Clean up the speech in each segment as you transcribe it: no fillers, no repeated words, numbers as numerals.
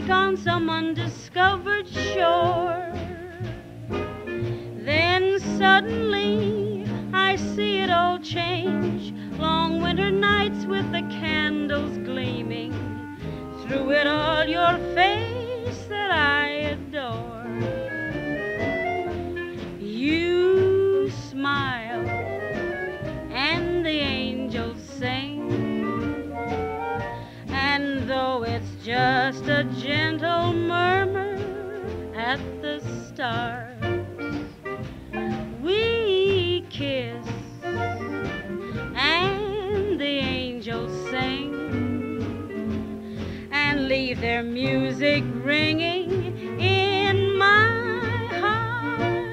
like on some undiscovered shore. Then suddenly I see it all change. Long winter nights with the candles gleaming. Through it all your face that I adore. You smile and the angels sing. And though it's just a gentle murmur at the start, we kiss and the angels sing and leave their music ringing in my heart.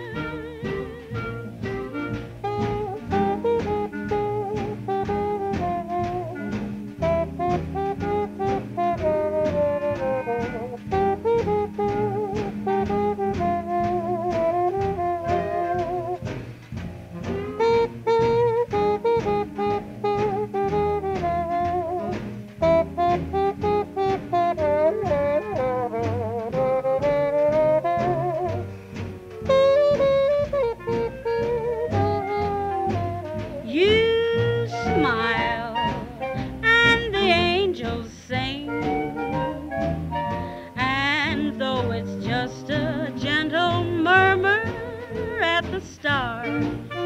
You smile and the angels sing, and though it's just a gentle murmur at the start,